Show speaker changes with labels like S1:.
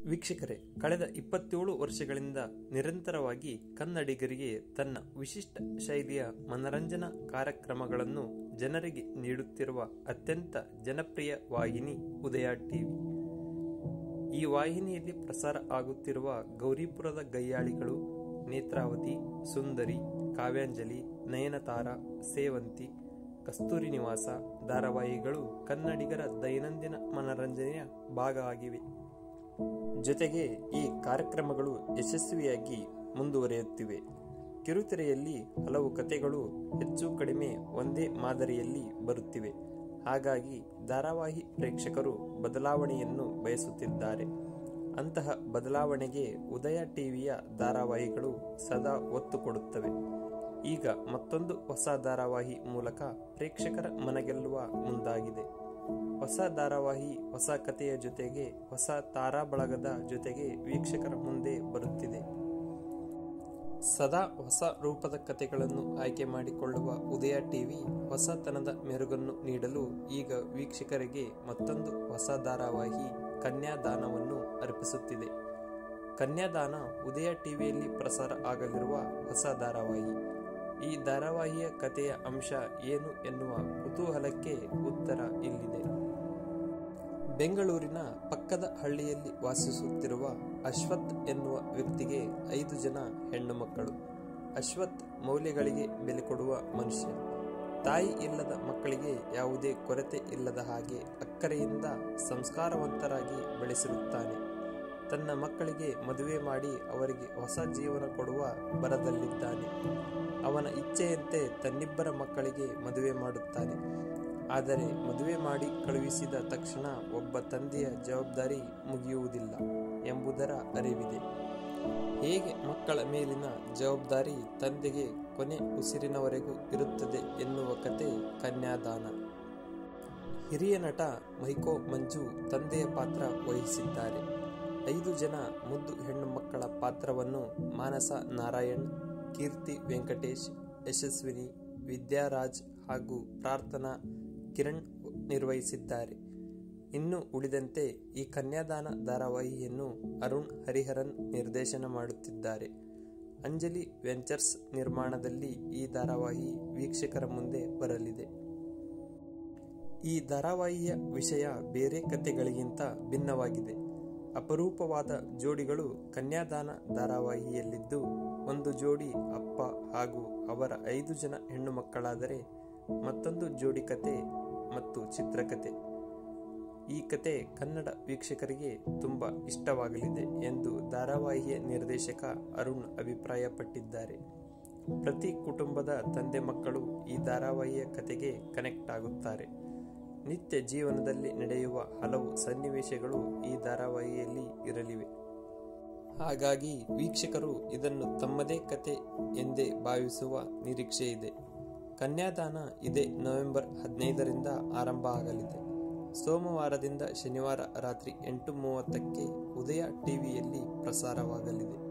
S1: ವೀಕ್ಷಕರೇ, ಕಳೆದ 27 ವರ್ಷಗಳಿಂದ ನಿರಂತರವಾಗಿ ಕನ್ನಡಿಗರಿಗೆ ತನ್ನ ವಿಶಿಷ್ಟ ಶೈಲಿಯ ಮನರಂಜನಾ ಕಾರ್ಯಕ್ರಮಗಳನ್ನು ಜನರಿಗೆ ನೀಡುತ್ತಿರುವ ಅತ್ಯಂತ ಜನಪ್ರಿಯ ವಾಹಿನಿ ಉದಯ ಟಿವಿ. ಈ ವಾಹಿನಿಯಲ್ಲಿ ಪ್ರಸಾರ ಆಗುತ್ತಿರುವ ಗೌರಿಪುರದ ಗಯ್ಯಾಳಿಗಳು, ನೇತ್ರಾವತಿ, ಸುಂದರಿ, ಕಾವ್ಯಾಂಜಲಿ, ನಯನತಾರ, ಸೇವಂತಿ, ಕಸ್ತೂರಿ ನಿವಾಸ ಧಾರಾವಾಹಿಗಳು ಕನ್ನಡಿಗರ ದೈನಂದಿನ ಮನರಂಜನೆಯ ಭಾಗ ಆಗಿವೆ. ಜೊತೆಗೆ ಈ ಕಾರ್ಯಕ್ರಮಗಳು ಯಶಸ್ವಿಯಾಗಿ ಮುಂದುವರಿಯುತ್ತಿವೆ. ಕಿರುತೆರೆಯಲ್ಲಿ ಹಲವು ಕಥೆಗಳು ಹೆಚ್ಚು ಕಡಿಮೆ ಒಂದೇ ಮಾದರಿಯಲ್ಲಿ ಬರುತ್ತಿವೆ. ಹಾಗಾಗಿ ಧಾರಾವಾಹಿ ಪ್ರೇಕ್ಷಕರು ಬದಲಾವಣೆಯನ್ನು ಬಯಸುತ್ತಿದ್ದಾರೆ. ಅಂತಹ ಬದಲಾವಣೆಗೆ ಉದಯ ಟಿವಿಯ ಧಾರಾವಾಹಿಗಳು ಸದಾ ಒತ್ತು ಕೊಡುತ್ತವೆ. ಈಗ ಮತ್ತೊಂದು ಹೊಸ ಧಾರಾವಾಹಿ ಮೂಲಕ ಪ್ರೇಕ್ಷಕರ ಮನಗೆಲ್ಲುವ ಮುಂದಾಗಿದೆ. ಹೊಸ ಧಾರಾವಾಹಿ ಹೊಸ ಕಥೆಯ ಜೊತೆಗೆ ಹೊಸ ತಾರಾ ಬಳಗದ ಜೊತೆಗೆ ವೀಕ್ಷಕರ ಮುಂದೆ ಬರುತ್ತಿದೆ. ಸದಾ ಹೊಸ ರೂಪದ ಕಥೆಗಳನ್ನು ಆಯ್ಕೆ ಮಾಡಿಕೊಳ್ಳುವ ಉದಯ ಟಿವಿ ಹೊಸತನದ ಮೆರುಗನ್ನು ನೀಡಲು ಈಗ ವೀಕ್ಷಕರಿಗೆ ಮತ್ತೊಂದು ಹೊಸ ಧಾರಾವಾಹಿ ಕನ್ಯಾದಾನವನ್ನು ಅರ್ಪಿಸುತ್ತಿದೆ. ಕನ್ಯಾದಾನ ಉದಯ ಟಿವಿಯಲ್ಲಿ ಪ್ರಸಾರ ಆಗಲಿರುವ ಹೊಸ ಧಾರಾವಾಹಿ. ಈ ಧಾರಾವಾಹಿಯ ಕಥೆಯ ಅಂಶ ಏನು ಎನ್ನುವ ಕುತೂಹಲಕ್ಕೆ ಉತ್ತರ ಇಲ್ಲಿದೆ. ಬೆಂಗಳೂರಿನ ಪಕ್ಕದ ಹಳ್ಳಿಯಲ್ಲಿ ವಾಸಿಸುತ್ತಿರುವ ಅಶ್ವಥ್ ಎನ್ನುವ ವ್ಯಕ್ತಿಗೆ 5 ಜನ ಹೆಣ್ಣು ಮಕ್ಕಳು. ಅಶ್ವಥ್ ಮೌಲ್ಯಗಳಿಗೆ ಬೆಲೆ ಕೊಡುವ ಮನುಷ್ಯ. ತಾಯಿ ಇಲ್ಲದ ಮಕ್ಕಳಿಗೆ ಯಾವುದೇ ಕೊರತೆ ಇಲ್ಲದ ಹಾಗೆ ಅಕ್ಕರೆಯಿಂದ ಸಂಸ್ಕಾರವಂತರಾಗಿ ಬೆಳೆಸಿರುತ್ತಾನೆ. ತನ್ನ ಮಕ್ಕಳಿಗೆ ಮದುವೆ ಮಾಡಿ ಅವರಿಗೆ ಹೊಸ ಜೀವನ ಕೊಡುವ ಬರದಲ್ಲಿದ್ದಾನೆ. ಅವನ ಇಚ್ಛೆಯಂತೆ ತನ್ನಿಬ್ಬರ ಮಕ್ಕಳಿಗೆ ಮದುವೆ ಮಾಡುತ್ತಾನೆ. ಆದರೆ ಮದುವೆ ಮಾಡಿ ಕಳುಹಿಸಿದ ತಕ್ಷಣ ಒಬ್ಬ ತಂದೆಯ ಜವಾಬ್ದಾರಿ ಮುಗಿಯುವುದಿಲ್ಲ ಎಂಬುದರ ಅರಿವಿದೆ. ಹೇಗೆ ಮಕ್ಕಳ ಮೇಲಿನ ಜವಾಬ್ದಾರಿ ತಂದೆಗೆ ಕೊನೆ ಉಸಿರಿನವರೆಗೂ ಇರುತ್ತದೆ ಎನ್ನುವ ಕತೆ ಕನ್ಯಾದಾನ. ಹಿರಿಯ ನಟ ಮೈಕೋ ಮಂಜು ತಂದೆಯ ಪಾತ್ರ ವಹಿಸಿದ್ದಾರೆ. 5 ಜನ ಮುದ್ದು ಹೆಣ್ಣು ಮಕ್ಕಳ ಪಾತ್ರವನ್ನು ಮಾನಸ ನಾರಾಯಣ್, ಕೀರ್ತಿ ವೆಂಕಟೇಶ್, ಯಶಸ್ವಿನಿ, ವಿದ್ಯಾರಾಜ್ ಹಾಗೂ ಪ್ರಾರ್ಥನಾ ಕಿರಣ್ ನಿರ್ವಹಿಸಿದ್ದಾರೆ. ಇನ್ನು ಉಳಿದಂತೆ ಈ ಕನ್ಯಾದಾನ ಧಾರಾವಾಹಿಯನ್ನು ಅರುಣ್ ಹರಿಹರನ್ ನಿರ್ದೇಶನ ಮಾಡುತ್ತಿದ್ದಾರೆ. ಅಂಜಲಿ ವೆಂಚರ್ಸ್ ನಿರ್ಮಾಣದಲ್ಲಿ ಈ ಧಾರಾವಾಹಿ ವೀಕ್ಷಕರ ಮುಂದೆ ಬರಲಿದೆ. ಈ ಧಾರಾವಾಹಿಯ ವಿಷಯ ಬೇರೆ ಕಥೆಗಳಿಗಿಂತ ಭಿನ್ನವಾಗಿದೆ. ಅಪರೂಪವಾದ ಜೋಡಿಗಳು ಕನ್ಯಾದಾನ ಧಾರಾವಾಹಿಯಲ್ಲಿದ್ದು, ಒಂದು ಜೋಡಿ ಅಪ್ಪ ಹಾಗೂ ಅವರ 5 ಜನ ಹೆಣ್ಣು ಮಕ್ಕಳಾದರೆ ಮತ್ತೊಂದು ಜೋಡಿ ಕತೆ ಮತ್ತು ಚಿತ್ರಕಥೆ. ಈ ಕತೆ ಕನ್ನಡ ವೀಕ್ಷಕರಿಗೆ ತುಂಬಾ ಇಷ್ಟವಾಗಲಿದೆ ಎಂದು ಧಾರಾವಾಹಿಯ ನಿರ್ದೇಶಕ ಅರುಣ್ ಅಭಿಪ್ರಾಯಪಟ್ಟಿದ್ದಾರೆ. ಪ್ರತಿ ಕುಟುಂಬದ ತಂದೆ ಮಕ್ಕಳು ಈ ಧಾರಾವಾಹಿಯ ಕತೆಗೆ ಕನೆಕ್ಟ್ ಆಗುತ್ತಾರೆ. ನಿತ್ಯ ಜೀವನದಲ್ಲಿ ನಡೆಯುವ ಹಲವು ಸನ್ನಿವೇಶಗಳು ಈ ಧಾರಾವಾಹಿಯಲ್ಲಿ ಇರಲಿವೆ. ಹಾಗಾಗಿ ವೀಕ್ಷಕರು ಇದನ್ನು ತಮ್ಮದೇ ಕತೆ ಎಂದೇ ಭಾವಿಸುವ ನಿರೀಕ್ಷೆ ಇದೆ. ಕನ್ಯಾದಾನ ಇದೇ ನವೆಂಬರ್ 15ರಿಂದ ಆರಂಭ ಆಗಲಿದೆ. ಸೋಮವಾರದಿಂದ ಶನಿವಾರ ರಾತ್ರಿ 8:30ಕ್ಕೆ ಉದಯ ಟಿವಿಯಲ್ಲಿ ಪ್ರಸಾರವಾಗಲಿದೆ.